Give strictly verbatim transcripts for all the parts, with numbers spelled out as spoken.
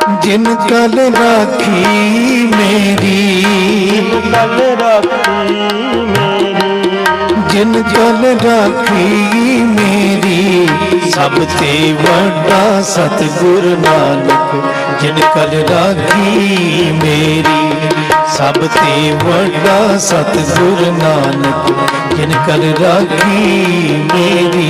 जिन कल राखी मेरी, कल राखी मेरी, जिन कल राखी मेरी, सब ते वड्डा सतगुरु नानक। जिन कल राखी मेरी, सब ते वड्डा सतगुरु नानक। जिन कल राखी मेरी।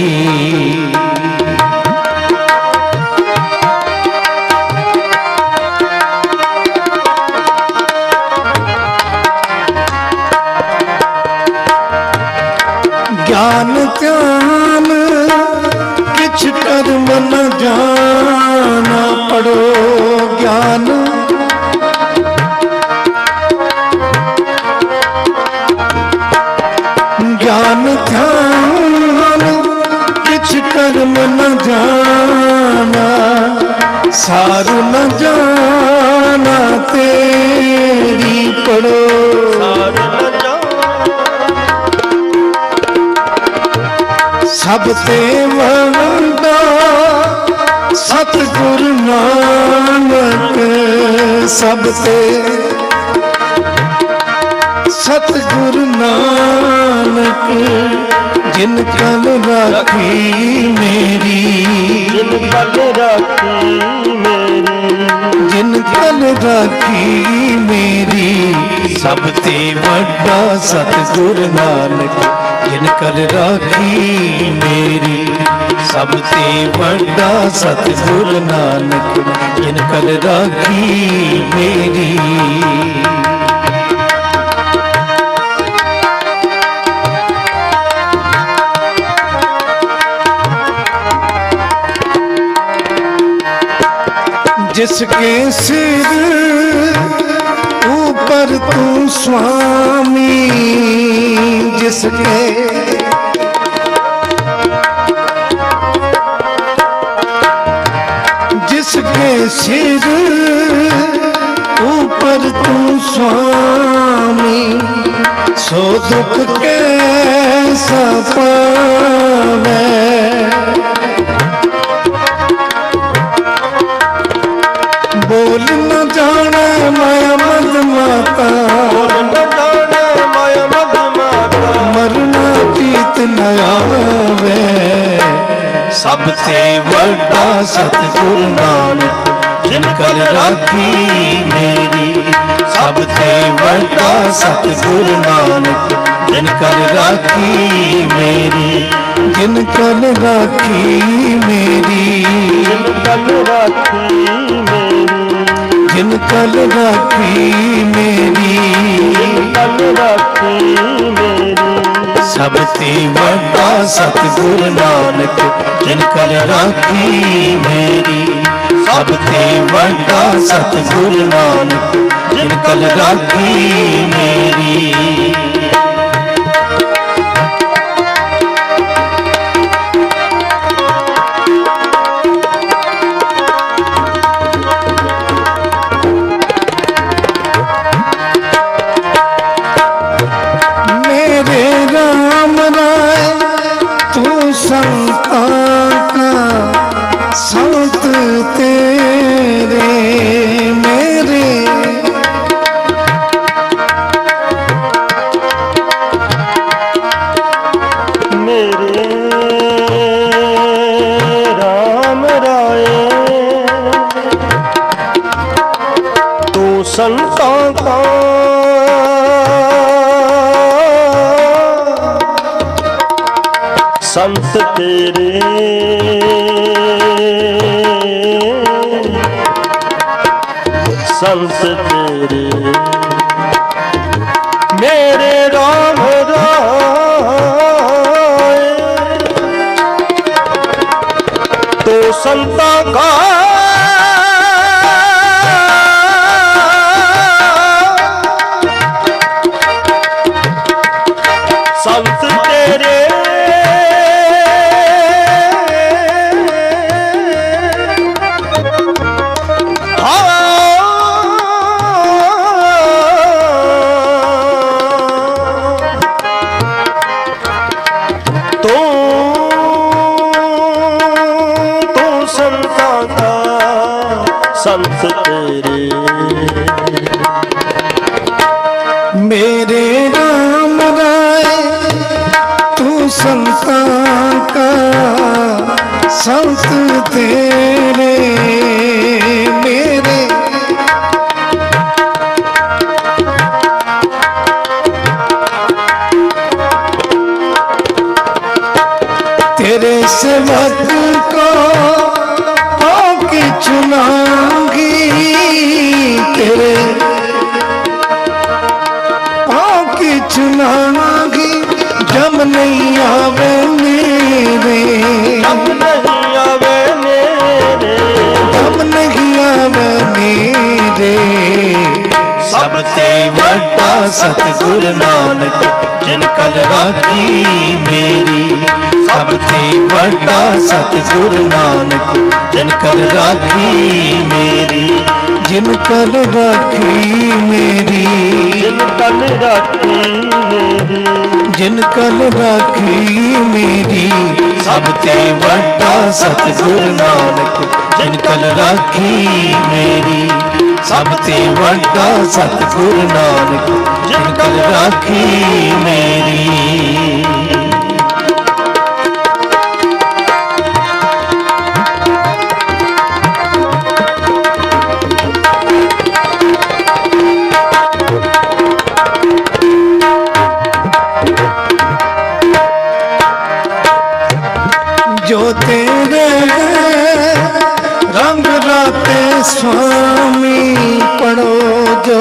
ज्ञान ध्यान किछ कर्म न जाना, पढ़ो ज्ञान ज्ञान ध्यान किछ कर्म न जाना, सार न जाना तेरी, पढ़ो सार न सब ते वड्डा सतगुरु नानक। सब ते सतगुरु नानक। जिन कल राखी मेरी, जिन कल राखी मेरी, जिन कल राखी मेरी, सब ते वड्डा सतगुरु नानक। जिन कल राखी मेरी, सब ते वड्डा सतगुरु नानक। जिन कल राखी मेरी। जिसके सिर ऊपर तू स्वामी, जिसके जिसके सिर ऊपर तू स्वामी, सो दुख कैसा पावे। बोल न जाने माया मद माता, माया मद माता, मरना प्रीत न आवे। सब ते वड्डा सतगुरु नानक। जिन कल राखी मेरी, सब ते वड्डा सतगुरु नानक। जिन कल राखी मेरी, जिन कल राखी मेरी, जिन कल राखी मेरी, जिन कल राखी मेरी, जिन कल राखी मेरी, सब ते वड्डा सतगुरु नानक। जिन कल राखी मेरी, सब ते वड्डा सतगुरु नानक। जिन कल राखी मेरी। संतां का संत तेरे मेरे, मेरे राम राय तू संतां का संत तेरे, संत तेरे मेरे राम राय तो संता का संत तेरे संता का तेरे। मेरे राम राय तू संतान का संत तेरे मेरे तेरे सेवक को पाके चुनाऊंगी तेरे पाके चुनाऊंगी जब नहीं आवे मेरे जब नहीं आवे मेरे जब नहीं आवे मेरे सब ते वड्डा सतगुरु नानक जिन कल राखी मेरी सब ते वड्डा सतगुरु नानक जिन कल राखी मेरी जिन कल राखी मेरी जिन कल राखी मेरी जिन कल राखी मेरी सब ते वड्डा सतगुरु नानक जिन कल राखी मेरी सब ते वड्डा सतगुरु नानक जिन कल राखी मेरी। जो तेरे रंग राते स्वामी पढ़ो जो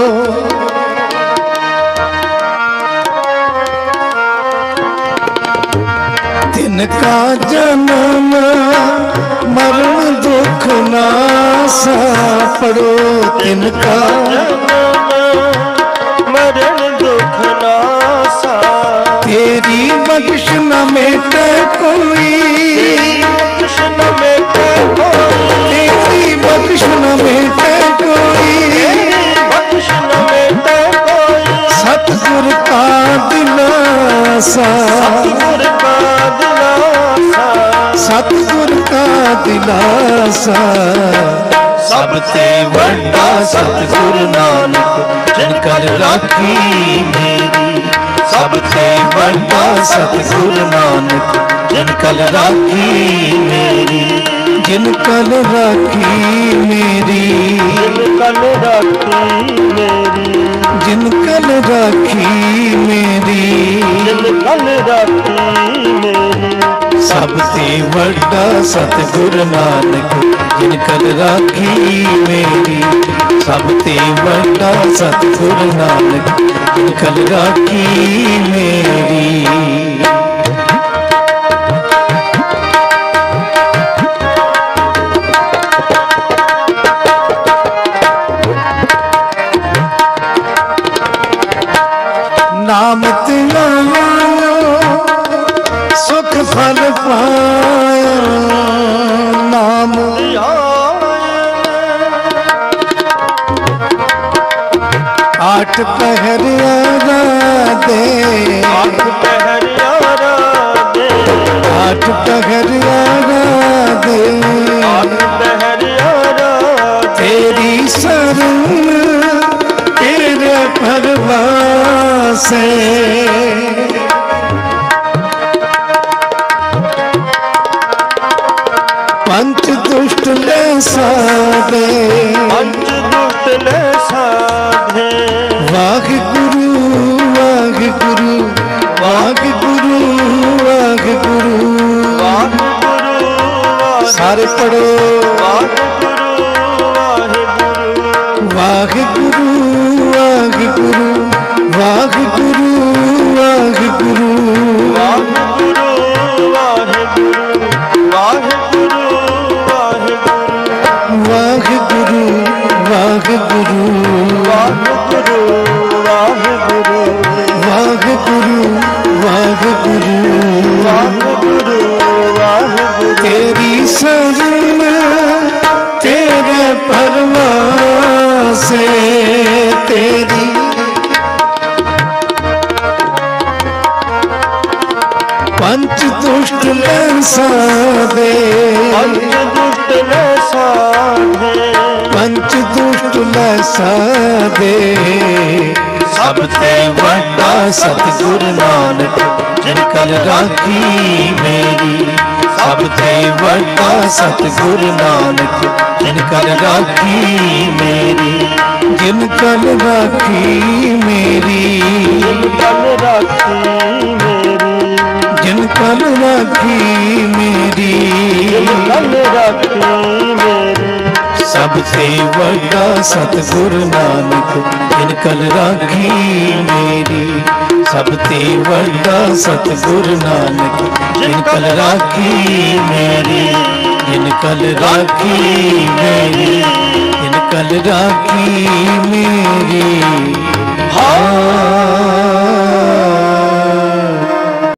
तिनका जन्म मरण दुख नासा पढ़ो तिनका मरण दुख नासा तेरी बख्श न मेटे कोई बख्श न मेटे कोई तेरी बख्श न मेटे कोई बख्श न मेटे कोई सतगुर का दिलासा सतगुर का दिलासा सतगुर का दिलासा सब ते वड्डा सतगुरु नानक जिन कल राखी मेरी सब ते वड्डा सतगुरु नानक जिन कल राखी मेरी जिन कल राखी मेरी जिन कल राखी मेरी जिन कल राखी मेरी जिन कल राखी मेरी सब ते वड्डा सतगुरु नानक जिन कल राखी मेरी सब ते वड्डा सतगुरु नानक जिन कल राखी मेरी। नाम तिलायो सुख फल पाया नाम आठ पहर दे आठ पहर दे आठ पहर दे आठ पहर तेरी शरण तेरे परवासे पंच दुष्ट ले साधे पंच दुष्ट ले साधे वाह गुरु वाह गुरु वाह गुरु वाह गुरु वाह गुरु सारे पढ़ो वाह गुरु वाह गुरु वाह गुरु वाह गुरु वाह गुरु वाह गुरु वाह गुरु वाह गुरु वाह गुरु वाह गुरु वाह गुरु वाह गुरु वाह गुरु वाह गुरु वाह गुरु वाह गुरु वाह गुरु तेरी शरण तेरे परवासे तेरी पंच दुष्ट ले साधे पंच दुष्ट ले साधे पंच दुष्ट लैसा दे सब ते वड्डा सतगुरु नानक जिन कल राखी मेरी सब ते वड्डा सतगुरु नानक जिन कल राखी मेरी जिन कल राखी मेरी जिन कल राखी मेरी जिन कल राखी मेरी जिन कल राखी मेरी सब ते वड्डा सतगुरु नानक जिन कल राखी मेरी सब ते वड्डा सतगुरु नानक जिन कल राखी मेरी जिन कल राखी मेरी जिन कल राखी मेरी हाँ